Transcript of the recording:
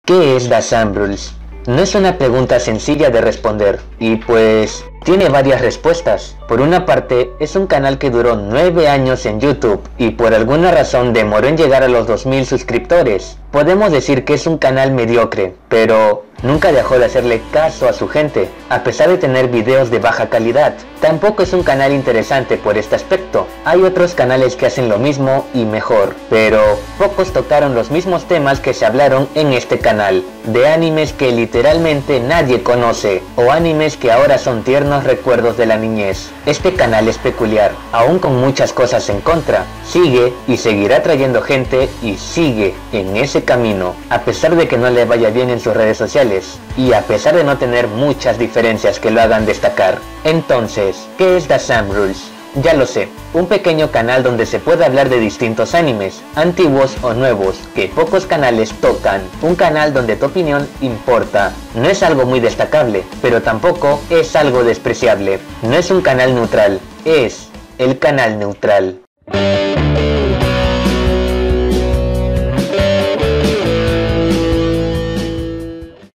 ¿Qué es The Sam Rules? No es una pregunta sencilla de responder, y pues tiene varias respuestas. Por una parte, es un canal que duró 9 años en YouTube y por alguna razón demoró en llegar a los 2000 suscriptores. Podemos decir que es un canal mediocre, pero nunca dejó de hacerle caso a su gente, a pesar de tener videos de baja calidad. Tampoco es un canal interesante por este aspecto. Hay otros canales que hacen lo mismo y mejor, pero pocos tocaron los mismos temas que se hablaron en este canal, de animes que literalmente nadie conoce, o animes que ahora son tiernos recuerdos de la niñez. Este canal es peculiar, aún con muchas cosas en contra. Sigue y seguirá trayendo gente y sigue en ese camino, a pesar de que no le vaya bien en sus redes sociales, y a pesar de no tener muchas diferencias que lo hagan destacar. Entonces, ¿qué es The Sam Rules? Ya lo sé, un pequeño canal donde se puede hablar de distintos animes, antiguos o nuevos, que pocos canales tocan. Un canal donde tu opinión importa. No es algo muy destacable, pero tampoco es algo despreciable. No es un canal neutral, es el canal neutral.